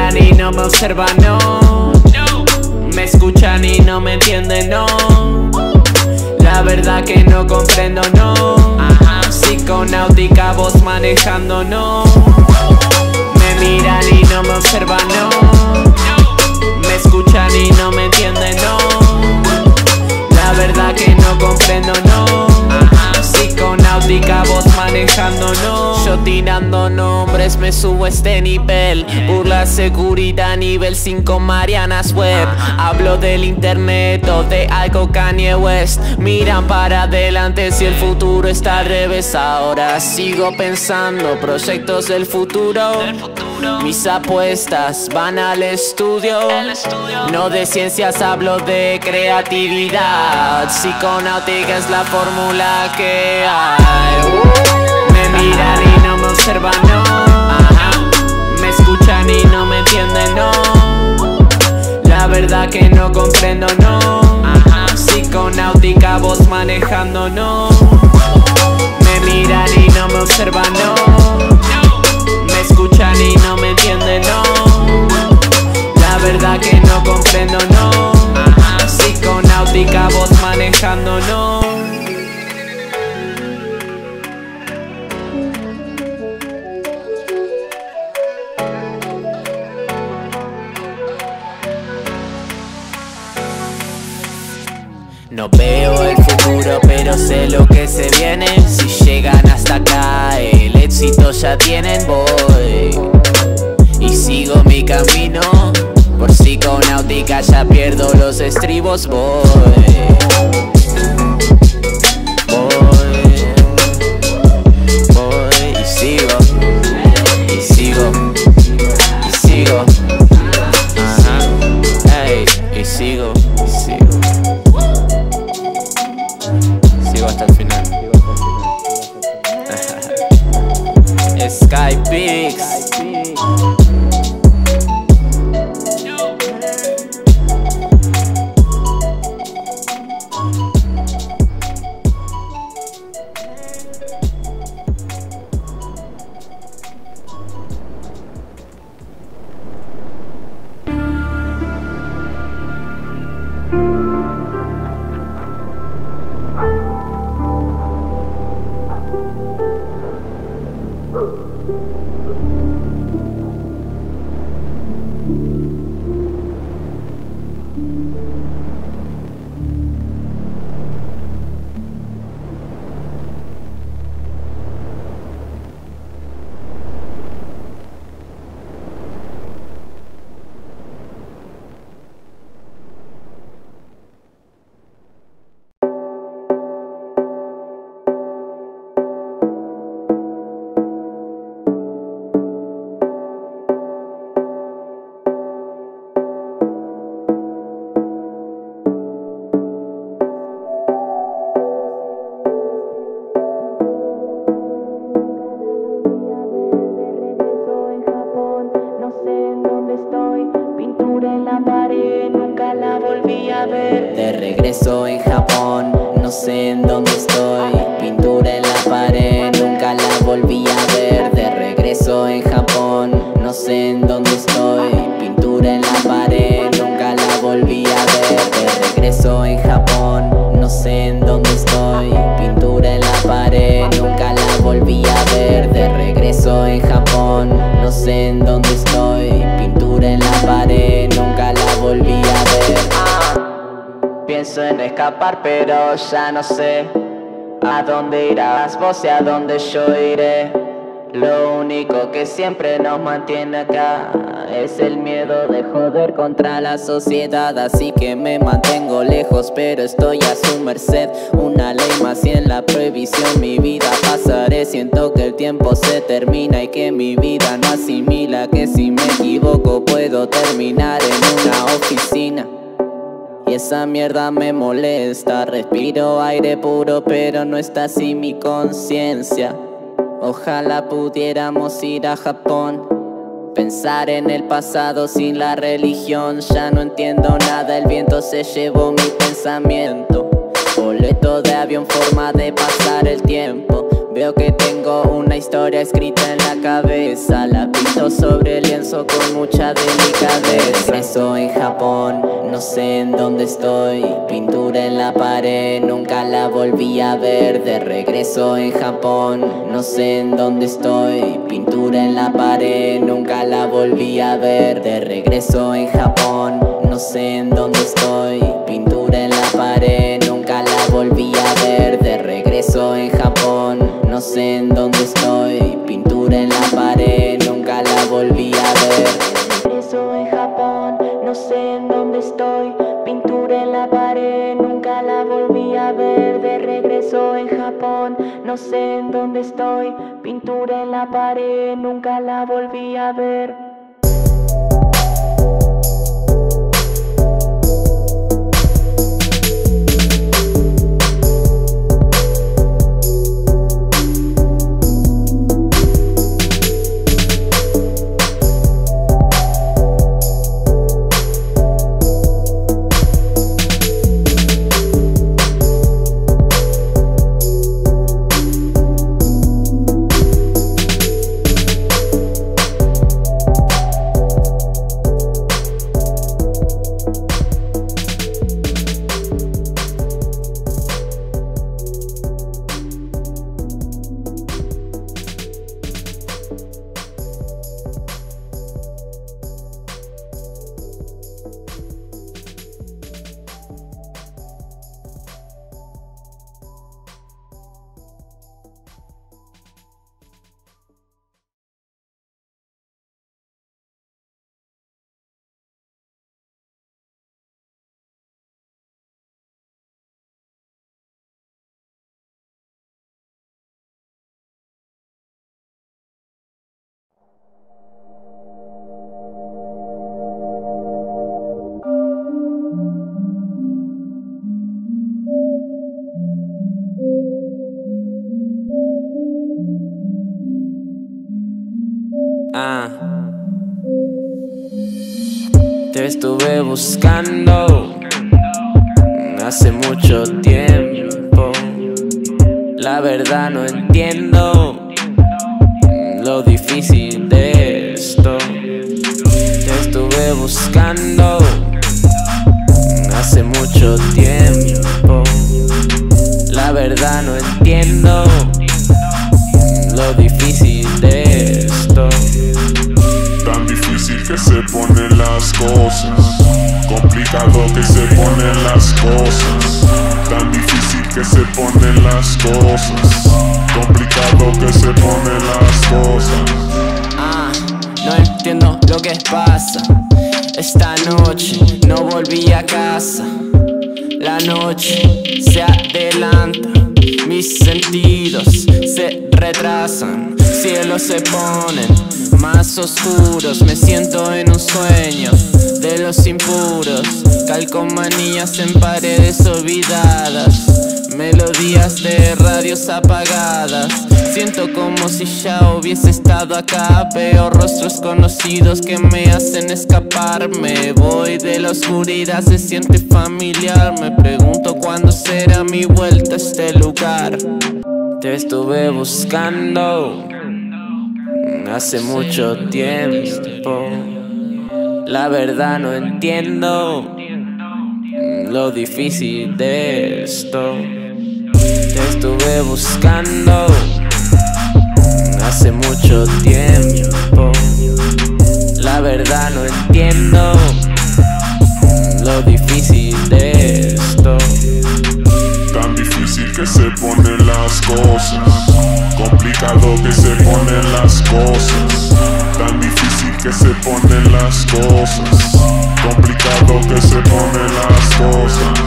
miran y no me observan, no. Me escuchan y no me entienden, no. La verdad que no comprendo, no. Psiconáutica, voz manejando, no. Me miran y no me observan, no. Me escuchan y no me entienden, no. La verdad que no comprendo, no. Psiconáutica, voz manejando, no. Yo tirando nombres me subo a este nivel. Burla seguridad nivel 5 Marianas Web. Hablo del internet o de algo Kanye West. Miran para adelante si el futuro está al revés. Ahora sigo pensando proyectos del futuro. Mis apuestas van al estudio. No de ciencias, hablo de creatividad. Psiconáutica es la fórmula que hay. Me miran y no me observan, no. Me escuchan y no me entienden, no. La verdad que no comprendo, no. Psiconáutica, voz manejando, no. Me miran y no me observan, no. Me escuchan y no me entienden, no. La verdad que no comprendo, no. Psiconáutica, voz manejando, no. No veo el futuro, pero sé lo que se viene. Si llegan hasta acá, el éxito ya tienen, voy. Y sigo mi camino. Por psiconáutica ya pierdo los estribos, voy. Voy y sigo. Y sigo. Y sigo. Ajá. Ey, y sigo. Y sigo. Sigo hasta el final. Sky Pigs. De regreso en Japón, no sé en dónde estoy. Pintura en la pared, nunca la volví a ver. De regreso en Japón, no sé en dónde estoy. Pintura en la pared, nunca la volví a ver. De regreso en Japón, no sé en dónde estoy. Pintura en la pared, nunca la volví a ver. De regreso en Japón, no sé en dónde estoy. Pintura en la pared, nunca la volví a ver. Pienso en escapar, pero ya no sé a dónde irás vos y a dónde yo iré. Lo único que siempre nos mantiene acá es el miedo de joder contra la sociedad. Así que me mantengo lejos, pero estoy a su merced. Una ley más y en la prohibición mi vida pasaré. Siento que el tiempo se termina y que mi vida no asimila que si me equivoco puedo terminar en una oficina. Y esa mierda me molesta. Respiro aire puro, pero no está así mi conciencia. Ojalá pudiéramos ir a Japón. Pensar en el pasado sin la religión. Ya no entiendo nada, el viento se llevó mi pensamiento. Boleto de avión, forma de pasar el tiempo. Veo que tengo una historia escrita en la cabeza. La pinto sobre el lienzo con mucha delicadeza. Regreso en Japón, no sé en dónde estoy. Pintura en la pared, nunca la volví a ver. De regreso en Japón, no sé en dónde estoy. Pintura en la pared, nunca la volví a ver. De regreso en Japón, no sé en dónde estoy. Pintura en la pared, nunca la volví a ver. De regreso en Japón, no sé en dónde estoy. Pintura en la pared, nunca la volví a ver. Regreso en Japón, no sé en dónde estoy. Pintura en la pared, nunca la volví a ver. De regreso en Japón, no sé en dónde estoy. Pintura en la pared, nunca la volví a ver. Te estuve buscando hace mucho tiempo. La verdad no entiendo lo difícil de esto. Te estuve buscando hace mucho tiempo. La verdad no entiendo lo difícil de esto. Tan difícil que se ponen las cosas, complicado que se ponen las cosas. Tan difícil que se ponen las cosas, complicado que se ponen las cosas. No entiendo lo que pasa. Esta noche no volví a casa. La noche se adelanta, mis sentidos se retrasan. Cielos se ponen más oscuros. Me siento en un sueño de los impuros. Calcomanías en paredes olvidadas, melodías de radios apagadas. Siento como si ya hubiese estado acá. Veo rostros conocidos que me hacen escapar. Me voy de la oscuridad, se siente familiar. Me pregunto cuándo será mi vuelta a este lugar. Te estuve buscando hace mucho tiempo. La verdad no entiendo lo difícil de esto. Te estuve buscando hace mucho tiempo. La verdad no entiendo lo difícil de esto. Tan difícil que se ponen las cosas, complicado que se ponen las cosas. Tan difícil que se ponen las cosas, complicado que se ponen las cosas.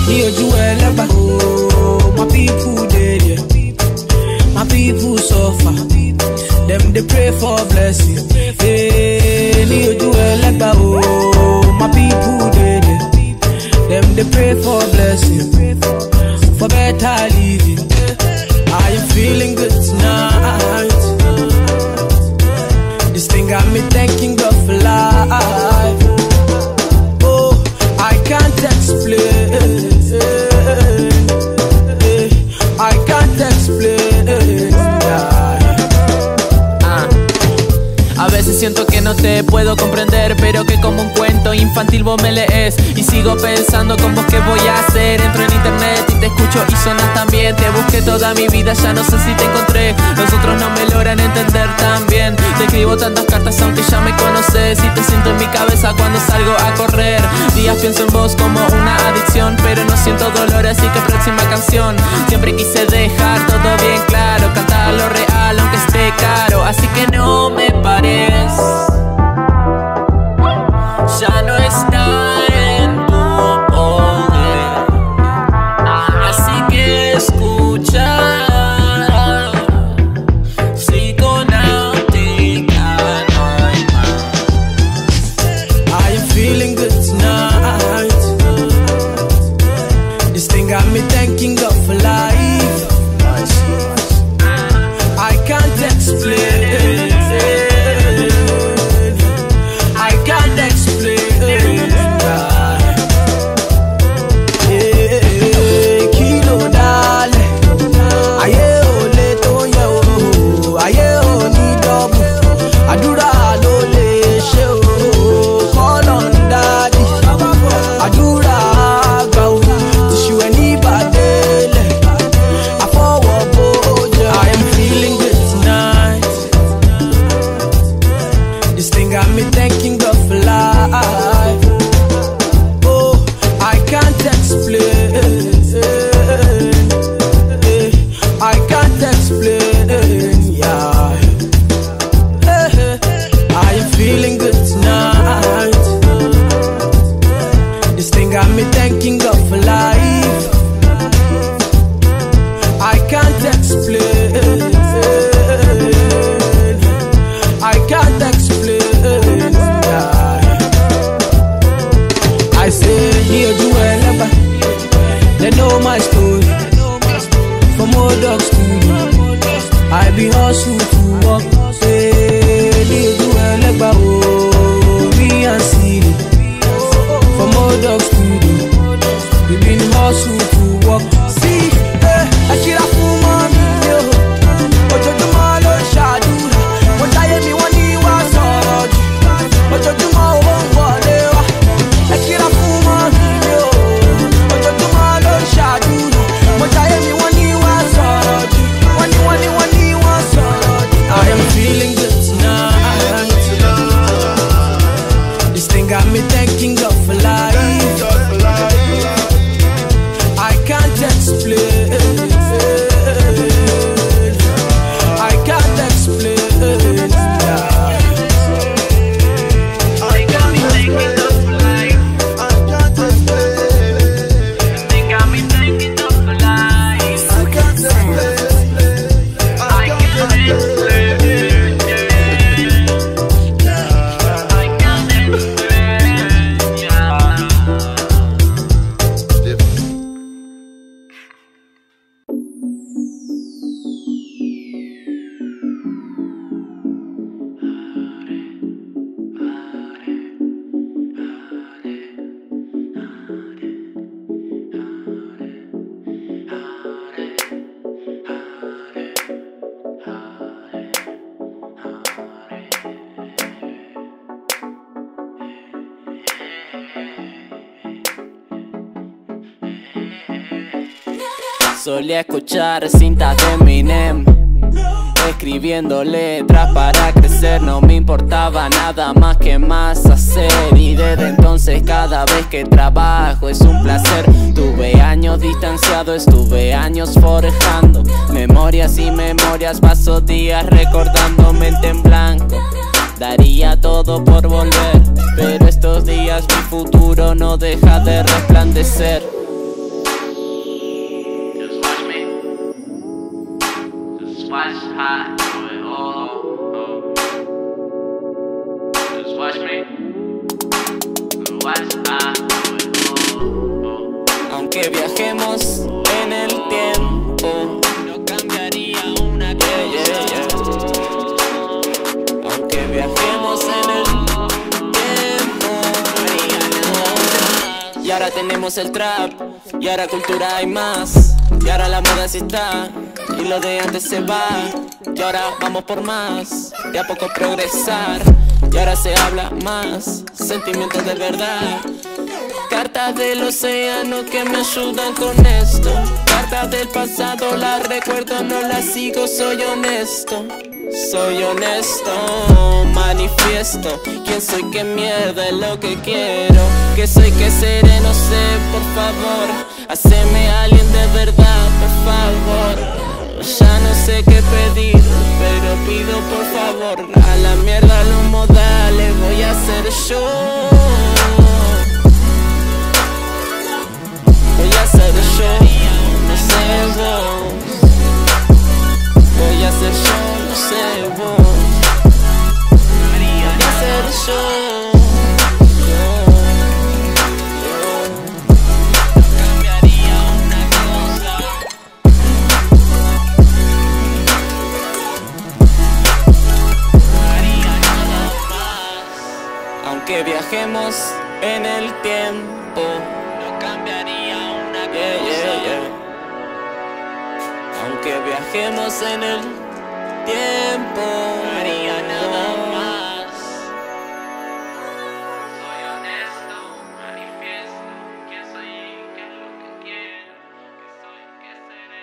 My people dead, yeah. My people suffer. Them they pray for blessing. Hey, my people dead, yeah. Them they pray for blessing, for better living. I am feeling good tonight. This thing got me thanking God for life. Oh, I can't explain. I can't explain. A veces siento que no te puedo comprender, pero que como un cuento infantil vos me lees. Y sigo pensando cómo que voy a hacer. Entro en internet y te escucho y sonas también. Te busqué toda mi vida, ya no sé si te encontré. Los otros no me logran entender tan bien. Te escribo tantas cartas aunque ya me conoces. Y te siento en mi cabeza cuando salgo a correr. Días pienso en vos como una adicción, pero no siento dolor, así que próxima canción. Siempre quise dejar todo bien claro, cantar lo real aunque esté caro. Así que no me pares, ya no está en tu poder. Así que escucha, Psiconautica no hay más. I am feeling good tonight. This thing got me thanking God for life. I can't explain. I can't explain. Kilo dale, aye ole to ye o, aye oni double. Adura lo le she o, call on daddy. Adura go, tishu eni badele. I forward boja. I am feeling good tonight. This thing got me thanking God for life. Oh, I can't explain. I can't explain. Yeah. I am feeling good tonight. This thing got me thanking God for life. I can't explain. I can't explain. I say, here do whatever. They know my story. From old dogs to you, I be hustle to walk. Say, here do whatever. Oh, me and see. From old dogs to you, we been hustle to walk. See, I should have full money, yo. But you do my Lord shadow. What I am, me one you was hard. But you do my own whatever. I should have full money, yo. But you do my Lord shadow. What I am, me one you was hard. One you was hard. I am feeling good tonight. This thing got me thanking God for life. I can't explain. I can't explain. I got me thinking of life. I can't explain. They got me thinking of life. I can't explain. I can't explain. I can't explain. Solía escuchar cintas de Eminem, escribiendo letras para crecer. No me importaba nada más que más hacer. Y desde entonces cada vez que trabajo es un placer. Tuve años distanciado, estuve años forjando memorias y memorias. Paso días recordando, mente en blanco. Daría todo por volver, pero estos días mi futuro no deja de resplandecer. viajemos en el tiempo, no cambiaría una cosa. Aunque viajemos en el tiempo, y ahora tenemos el trap, y ahora cultura hay más, y ahora la moda sí está, y lo de antes se va, y ahora vamos por más, de a poco progresar, y ahora se habla más, sentimientos de verdad. Cartas del océano que me ayudan con esto, cartas del pasado las recuerdo, no las sigo, soy honesto. Soy honesto, manifiesto quién soy, qué mierda es lo que quiero, qué soy, qué seré, no sé, por favor, haceme alguien de verdad, por favor. Ya no sé qué pedir, pero pido por favor, a la mierda los modales, voy a ser yo. Voy a ser yo, no sé vos. Voy a ser yo, no sé vos. Voy a ser yo. Cambiaría una cosa. Haría nada más. Aunque viajemos en el tiempo, no cambiaría una cosa. Aunque viajemos en el tiempo, no haría nada más. Soy honesto, manifiesto quién soy y qué es lo que quiero, qué soy, qué seré.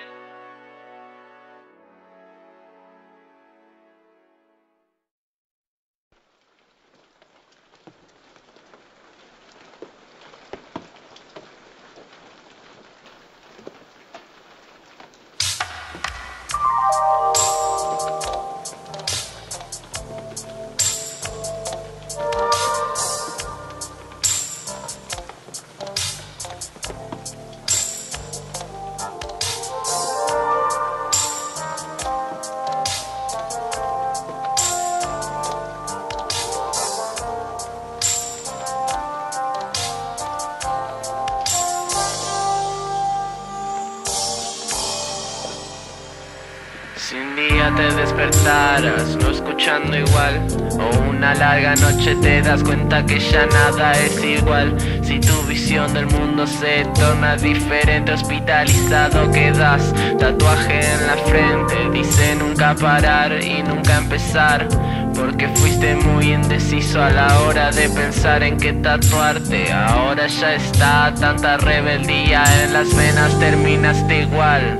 Si un día te despertaras, no escuchando igual, o una larga noche te das cuenta que ya nada es igual. Si tu visión del mundo se torna diferente, hospitalizado quedas, tatuaje en la frente, dice nunca parar y nunca empezar, porque fuiste muy indeciso a la hora de pensar en qué tatuarte. Ahora ya está tanta rebeldía en las venas, terminaste igual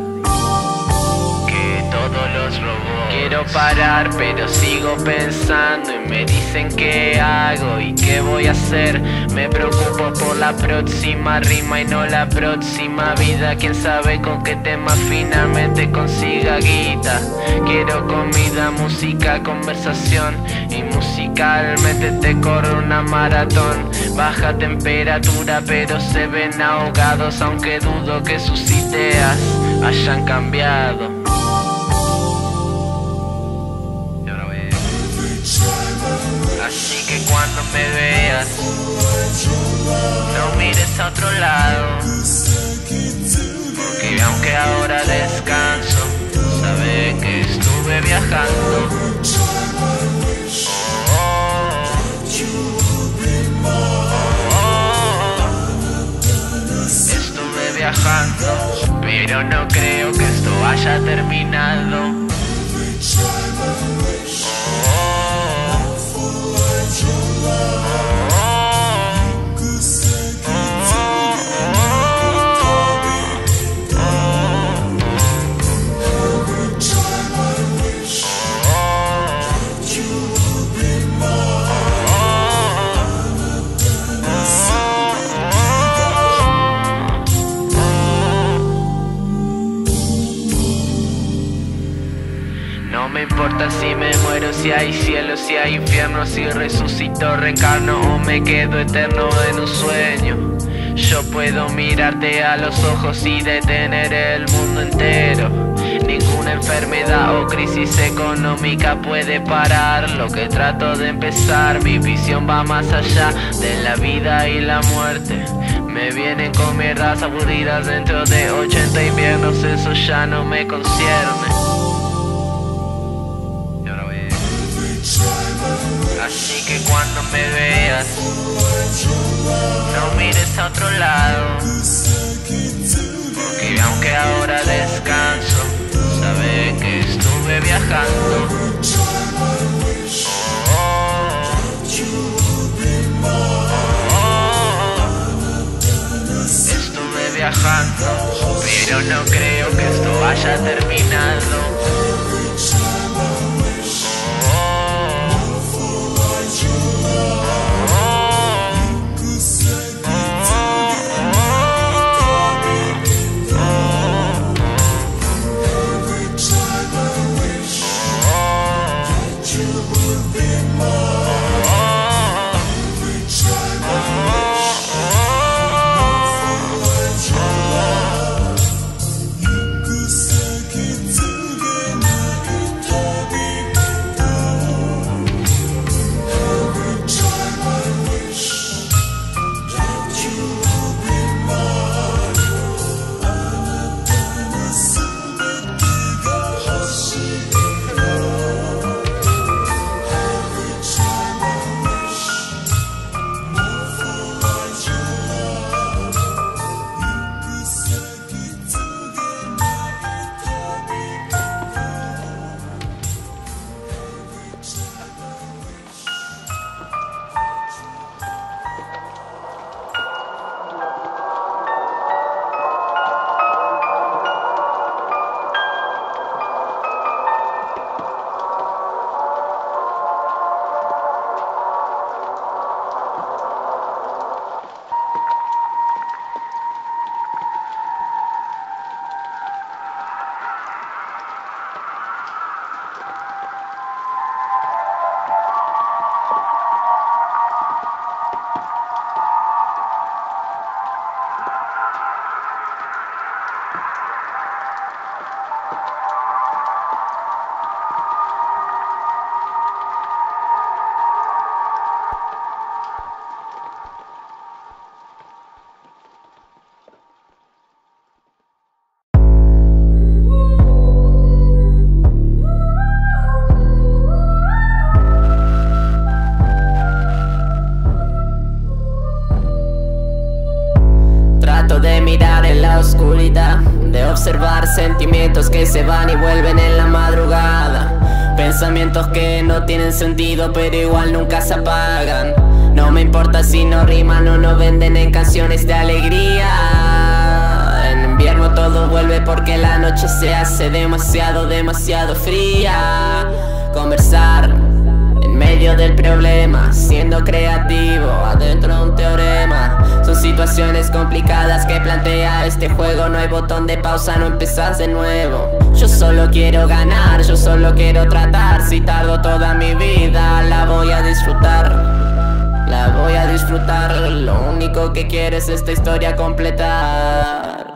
todos los robots. Quiero parar pero sigo pensando y me dicen qué hago y qué voy a hacer. Me preocupo por la próxima rima y no la próxima vida. Quién sabe con qué tema finalmente consiga guita. Quiero comida, música, conversación y musicalmente te corro una maratón. Baja temperatura pero se ven ahogados, aunque dudo que sus ideas hayan cambiado. Así que cuando me veas, no mires a otro lado, porque aunque ahora descanso, sabe que estuve viajando. Estuve viajando, pero no creo que esto haya terminado. No me importa si me muero, si hay cielo, si hay infierno, si resucito, reencarno o me quedo eterno en un sueño. Yo puedo mirarte a los ojos y detener el mundo entero. Ninguna enfermedad o crisis económica puede parar lo que trato de empezar. Mi visión va más allá de la vida y la muerte. Me vienen con mierdas aburridas dentro de 80 inviernos, eso ya no me concierne. Así que cuando me veas, no mires a otro lado, porque aunque ahora descanso, sabe que estuve viajando. Estuve viajando, pero no creo que esto haya terminado. De observar sentimientos que se van y vuelven en la madrugada, pensamientos que no tienen sentido pero igual nunca se apagan. No me importa si no riman o no venden en canciones de alegría. En invierno todo vuelve porque la noche se hace demasiado fría. Conversar en medio del problema, siendo creativo adentro de un teorema. Son situaciones complicadas que plantea este juego. No hay botón de pausa, no empezás de nuevo. Yo solo quiero ganar, yo solo quiero tratar. Si tardo toda mi vida, la voy a disfrutar. La voy a disfrutar. Lo único que quiero es esta historia completar.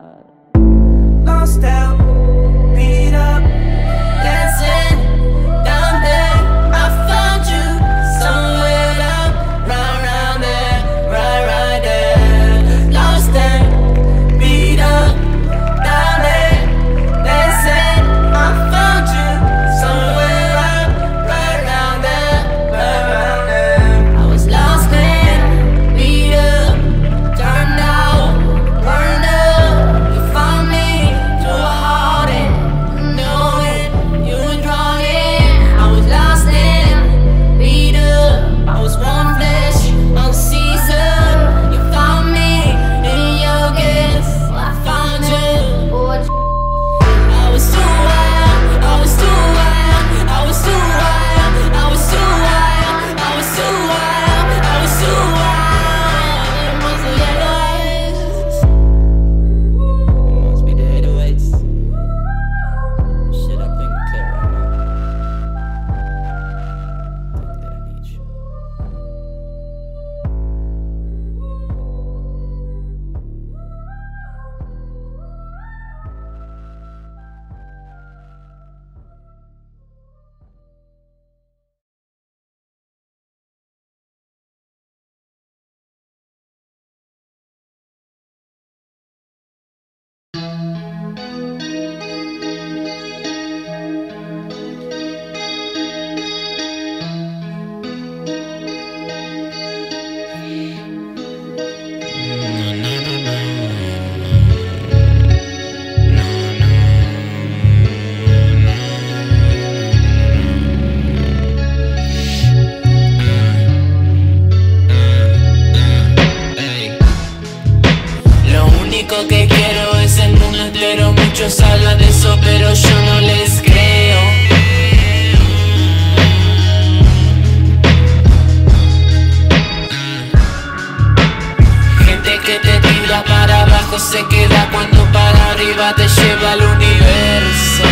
Lost out, beat up, dancing down there. I found you somewhere up, right there, right there. Lost and beat up, down there, dancing. I found you somewhere up, right there, right there. I was lost and beat up, turned out, burned up. You found me through a muchos hablan de eso, pero yo no les creo. Gente que te tira para abajo se queda cuando para arriba te lleva al universo.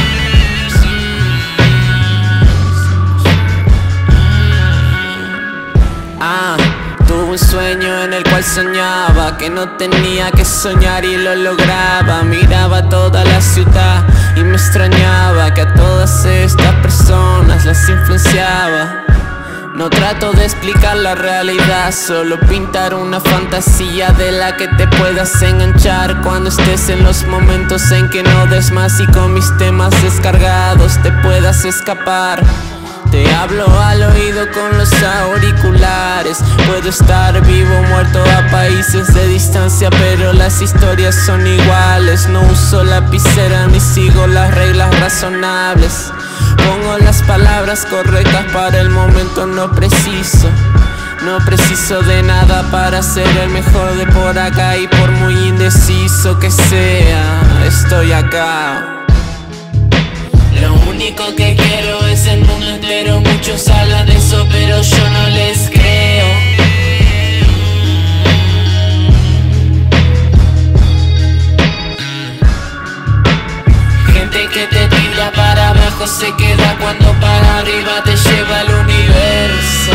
Tuve un sueño en el cual soñaba que no tenía que soñar y lo lograba. Miraba toda la ciudad y me extrañaba que a todas estas personas las influenciaba. No trato de explicar la realidad, solo pintar una fantasía de la que te puedas enganchar cuando estés en los momentos en que no des más y con mis temas descargados te puedas escapar. Te hablo al oído con los auriculares. Puedo estar vivo o muerto a países de distancia, pero las historias son iguales. No uso lapicera ni sigo las reglas razonables. Pongo las palabras correctas para el momento, no preciso de nada para ser el mejor de por acá. Y por muy indeciso que sea, estoy acá. Lo único que quiero es el mundo entero. Muchos hablan de eso, pero yo no les creo. Gente que te tira para abajo se queda cuando para arriba te lleva al universo.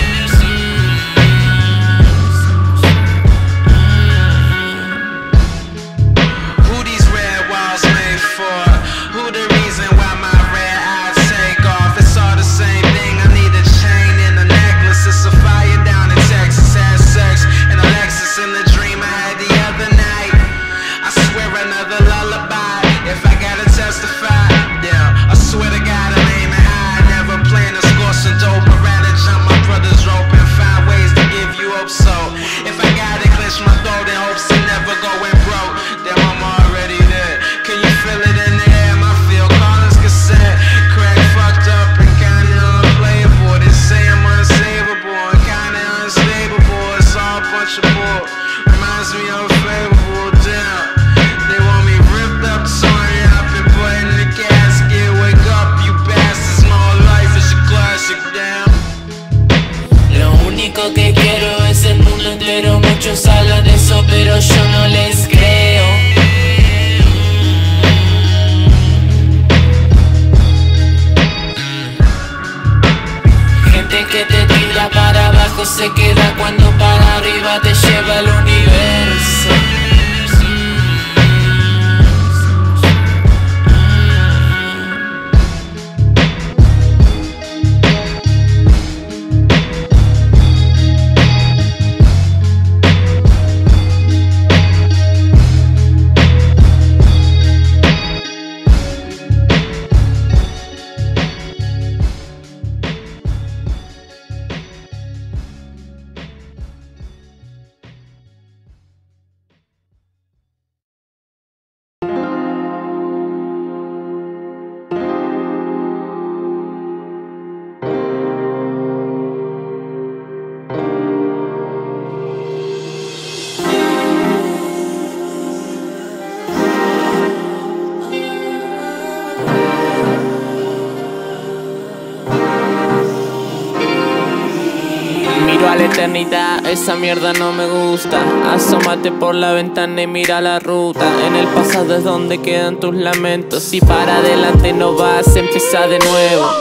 Who these red walls made for? Who the reason why my red eyes take off? It's all the same thing. I need a chain and a necklace. It's a fire down in Texas. Had sex in a Lexus in the dream I had the other night. I swear another lullaby. If I gotta testify, yeah, I swear to God I'm aiming high. Never plan to score some dope. I'd rather jump my brother's rope and find ways to give you hope. So if I gotta clench my throat in hopes to never going broke, then I'm already there. Can you feel it in the air? My Phil Collins cassette. Craig fucked up and kinda unplayable. They say I'm unsavable and kinda unstable. It's all a bunch of bull. Reminds me of favorable down. They want me ripped up, torn up and put in the casket. Wake up, you bastards. My whole life is a classic, damn. Lo único que quiero es el mundo entero. Muchos hablan de eso, pero yo no les creo. Gente que te tira para abajo se queda cuando para arriba te lleva al universo. Miro a la eternidad, esa mierda no me gusta. Asómate por la ventana y mira la ruta. En el pasado es donde quedan tus lamentos. Y para adelante no vas, empieza de nuevo.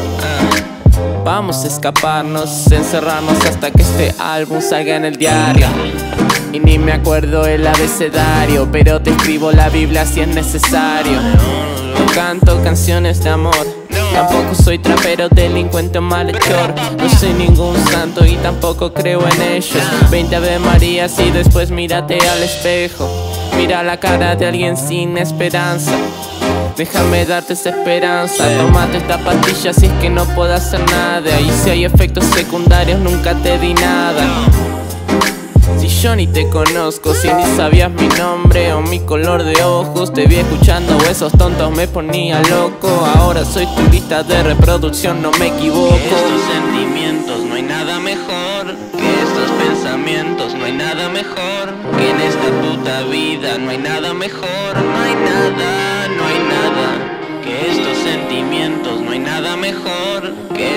Vamos a escaparnos, encerrarnos hasta que este álbum salga en el diario. Y ni me acuerdo el abecedario, pero te escribo la Biblia si es necesario. No canto canciones de amor, tampoco soy trapero, delincuente o malhechor. No soy ningún santo y tampoco creo en ellos. 20 Ave Marías y después mírate al espejo. Mira la cara de alguien sin esperanza. Déjame darte esa esperanza. Tómate esta pastilla si es que no puedo hacer nada. Y si hay efectos secundarios nunca te di nada. Si yo ni te conozco, si ni sabías mi nombre o mi color de ojos. Te vi escuchando esos tontos, me ponía loco. Ahora soy tu lista de reproducción, no me equivoco. Que estos sentimientos, no hay nada mejor que estos pensamientos, no hay nada mejor que en esta puta vida. No hay nada mejor, no hay nada,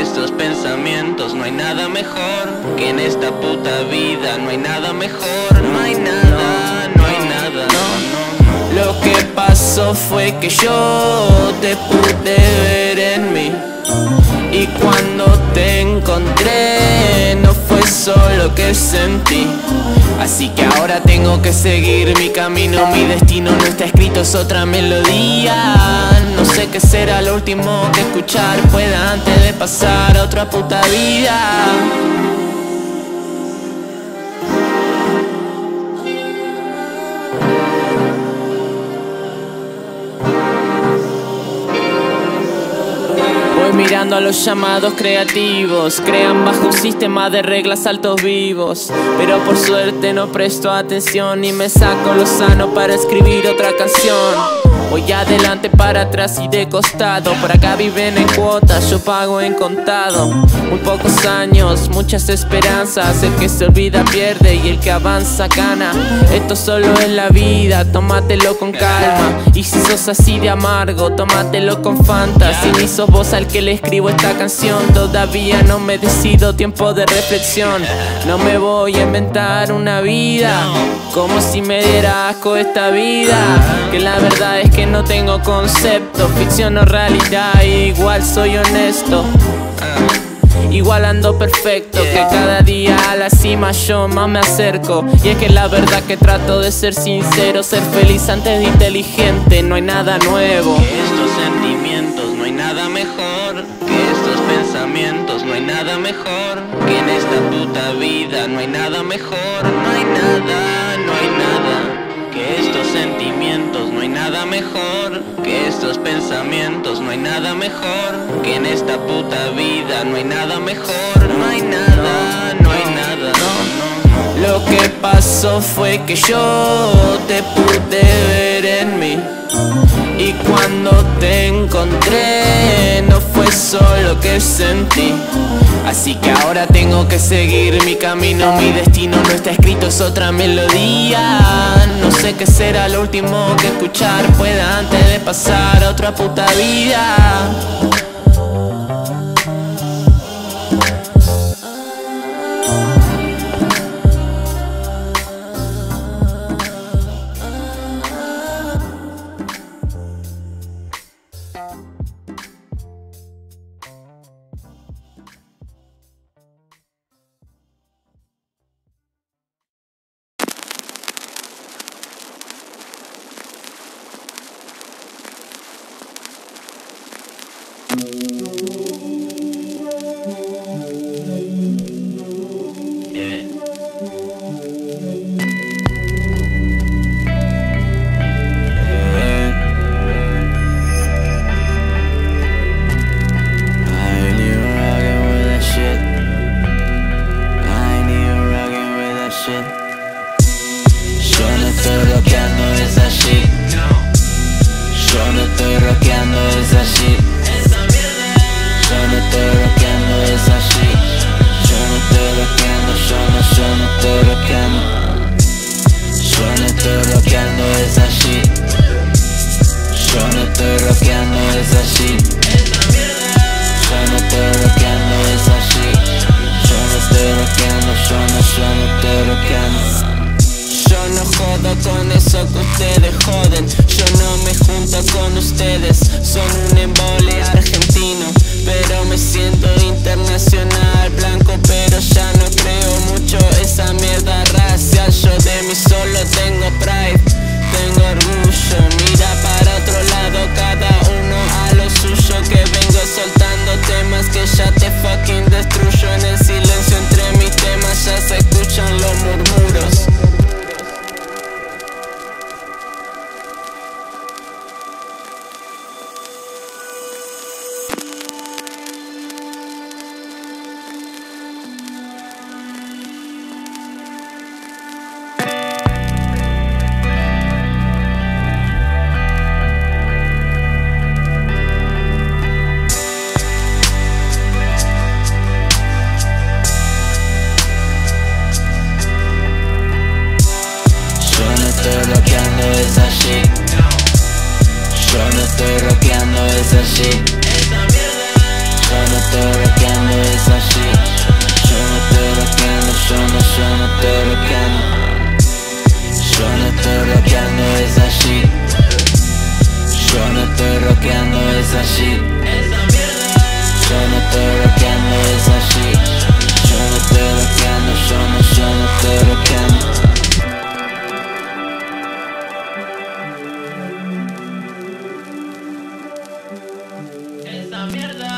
estos pensamientos no hay nada mejor, que en esta puta vida no hay nada mejor, no hay nada, no hay nada, no. Lo que pasó fue que yo te pude ver en mí, y cuando te encontré no fue solo que sentí. Así que ahora tengo que seguir mi camino, mi destino no está escrito, es otra melodía. No sé qué será lo último que escuchar pueda antes de pasar a otra puta vida. Mirando a los llamados creativos, crean bajo un sistema de reglas altos vivos. Pero por suerte no presto atención y me saco lo sano para escribir otra canción. Voy adelante, para atrás y de costado. Por acá viven en cuotas, yo pago en contado. Muy pocos años, muchas esperanzas. El que se olvida pierde y el que avanza gana. Esto solo es la vida, tómatelo con calma. Y si sos así de amargo, tómatelo con Fanta. Si ni sos vos al que le escribo esta canción, todavía no me decido, tiempo de reflexión. No me voy a inventar una vida como si me diera asco esta vida. Que la verdad es que no tengo concepto, ficción o realidad, igual soy honesto. Igual ando perfecto, que cada día a la cima yo más me acerco. Y es que la verdad que trato de ser sincero, ser feliz antes de inteligente, no hay nada nuevo. Que estos sentimientos no hay nada mejor, que estos pensamientos no hay nada mejor, que en esta puta vida no hay nada mejor, no hay nada, no hay nada. Que estos sentimientos no hay nada mejor, que estos pensamientos no hay nada mejor, que en esta puta vida no hay nada mejor, no hay nada, no hay nada, no. Lo que pasó fue que yo te pude ver en mí, y cuando te encontré no fue solo que sentí. Así que ahora tengo que seguir mi camino, mi destino no está escrito, es otra melodía. No sé qué será lo último que escuchar pueda antes de pasar a otra puta vida. Con eso que ustedes joden, yo no me junto con ustedes, son un embole argentino, pero me siento internacional, blanco pero ya no creo mucho esa mierda racial, yo de mí solo tengo pride, tengo orgullo, mira para otro lado cada uno a lo suyo, que vengo soltando temas que ya te fucking destruyo, en el silencio entre mis temas ya se escuchan los murmuros. Yo no estoy rockeando esa shit. Yo no estoy rockeando esa shit. Yo no estoy rockeando, yo no estoy rockeando. Yo no estoy rockeando esa shit. Yo no estoy rockeando esa shit. Yo no estoy rockeando esa shit. Yo no estoy rockeando, yo no estoy rockeando. Esa mierda.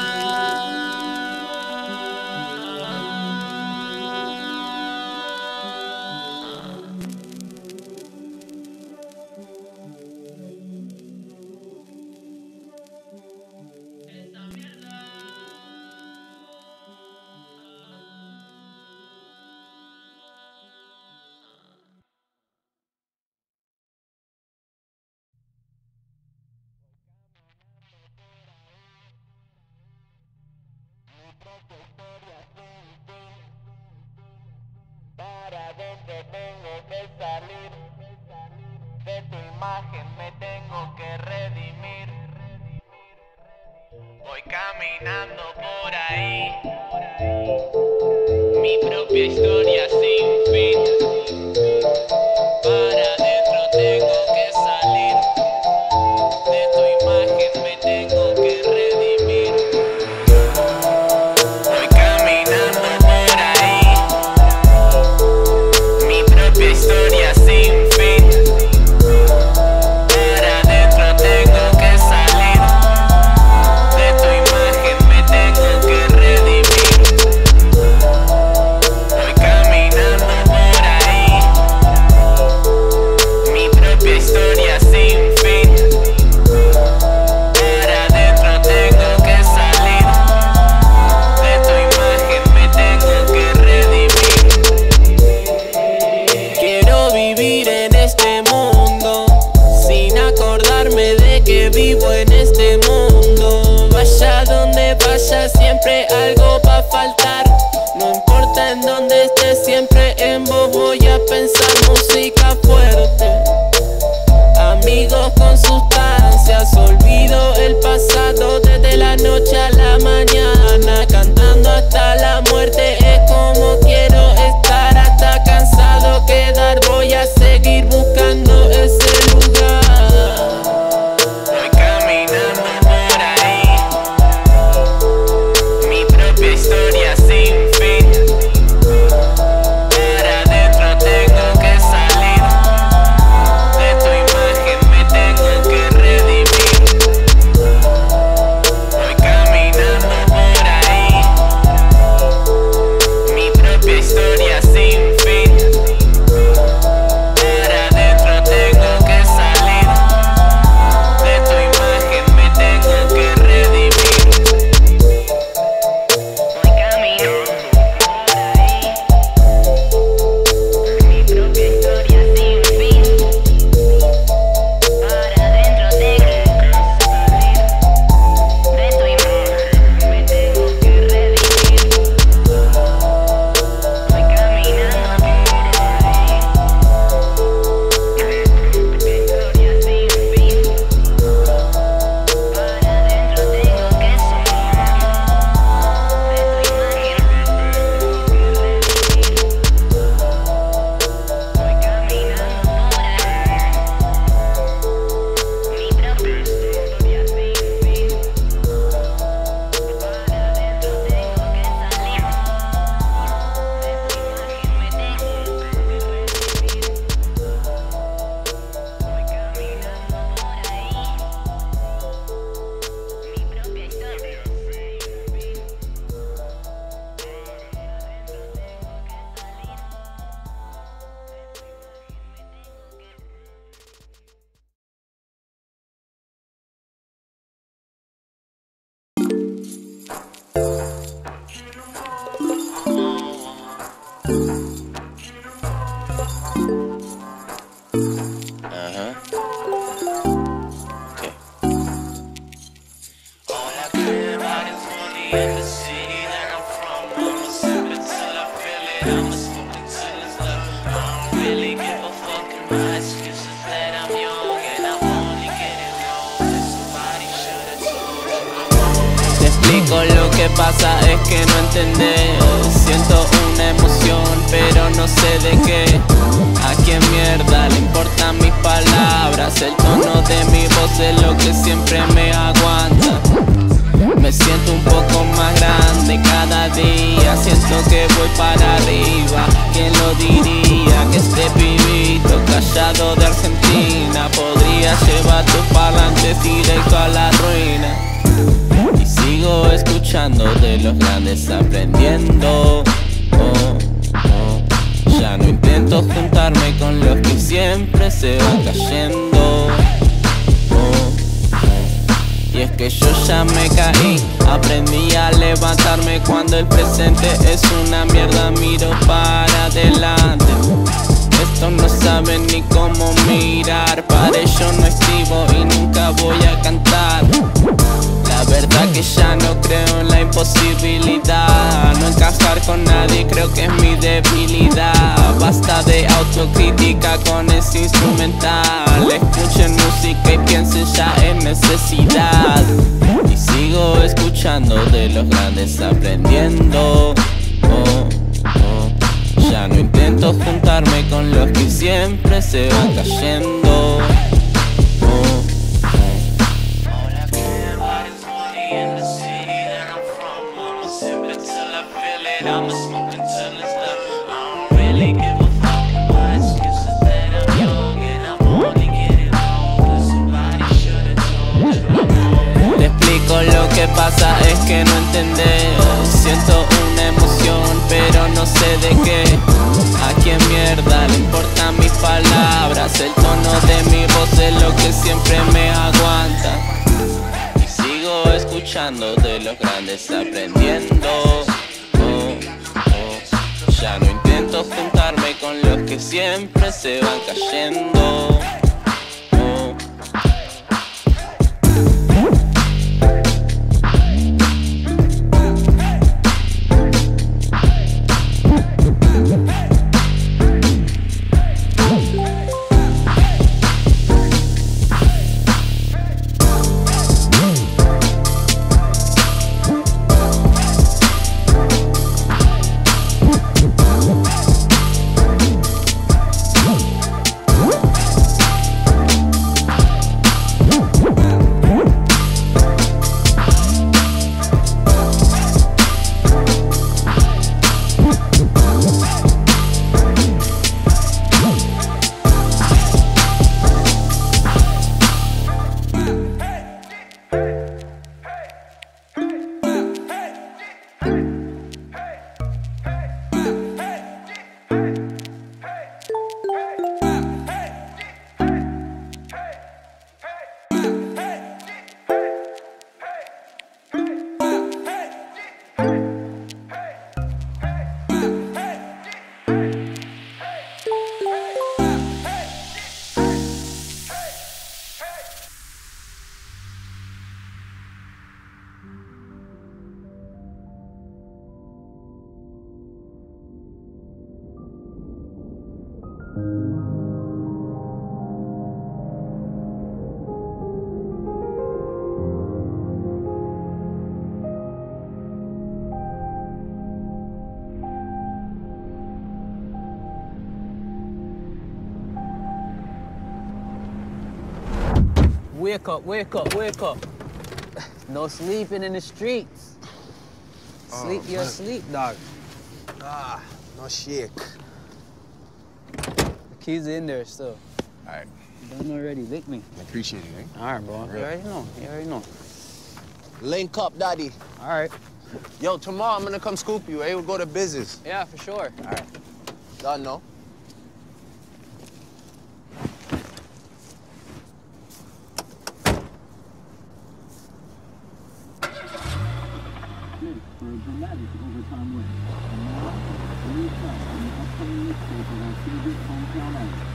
Para adentro tengo que salir, de tu imagen me tengo que redimir. Voy caminando por ahí, mi propia historia sin fin. Para adentro tengo que salir, de tu imagen me tengo que redimir. Voy caminando por ahí, mi propia historia sin fin. Para adentro tengo que salir, de tu imagen me tengo que redimir. Voy caminando por ahí, mi propia historia sin fin. Para adentro tengo que salir, de tu imagen me tengo que redimir. Quiero vivir en este mundo, sin acordarme de que vivo en este mundo. Vaya donde vaya, siempre algo va a faltar. No importa en dónde esté, siempre en vos voy a pensar. Música fuerte, amigos con sustancias, olvido el pasado desde la noche a la mañana, cantando hasta la muerte. Es como quiero estar, hasta cansado quedar. Voy a seguir buscando ese lugar. Voy caminando por ahí, mi propia historia sin fin. Para adentro tengo que salir, de tu imagen me tengo que redimir. Voy caminando por ahí, mi propia historia sin fin. Para adentro tengo que salir, de tu imagen me tengo que redimir. Voy caminando por ahí, mi propia historia sin fin. Para adentro tengo que salir, de tu imagen me tengo que redimir. Voy caminando por ahí, mi propia historia sin fin. Para adentro tengo que salir, de tu imagen me tengo que redimir. Voy caminando por ahí, mi propia historia sin fin. Para adentro tengo que salir, de tu imagen me tengo que redimir. Voy caminando por ahí, mi propia historia sin fin. All I care about is money and the city that I'm from. I'ma sip it till I feel it, I'ma smoke it till it's love. I don't really give a fuck, and my excuse is that I'm young and I'm only getting old. And somebody should've told me. explico, lo que pasa es que no entendés. Siento una emoción, pero no sé de qué. ¿A quién mierda le importan mis palabras? El tono de mi voz es lo que siempre me aguanta. Me siento un poco más grande cada día. Siento que voy para arriba. ¿Quién lo diría? Que este pibito callado de Argentina podría llevar tus parlantes directo a la ruina. Y sigo escuchando de los grandes, aprendiendo. Ya no intento juntarme con los que siempre se van cayendo. Y es que yo ya me caí, aprendí a levantarme cuando el presente es una mierda. Miro para adelante. Estos no saben ni cómo mirar, para ellos no escribo y nunca voy a cantar. La verdad que ya no creo en la imposibilidad. No encajar con nadie creo que es mi debilidad. Basta de autocrítica con ese instrumental. Escuchen música y piensen ya en necesidad. Y sigo escuchando de los grandes, aprendiendo. Ya no intento juntarme con los que siempre se van cayendo. I'ma smoke until it's done. I don't really give a fuck. My excuse is that I'm young and I'm only getting older. Somebody should've told you. Te explico, lo que pasa es que no entendés. Siento una emoción, pero no sé de qué. ¿A quién mierda le importan mis palabras? El tono de mi voz es lo que siempre me aguanta. Y sigo escuchando de los grandes, aprendiendo. Ya no intento juntarme con los que siempre se van cayendo. Wake up, wake up, wake up. No sleeping in the streets. Sleep your sleep, dog. Ah, no shake. The keys are in there still. All right. Done already, lick me. I appreciate it, eh? All right, bro. You already know, you already know. Link up, daddy. All right. Yo, tomorrow I'm gonna come scoop you, eh? We'll go to business. Yeah, for sure. All right. Done, no? For a dramatic overtime win. And now, the new test in the upcoming mixtape of our favorite hometown artist.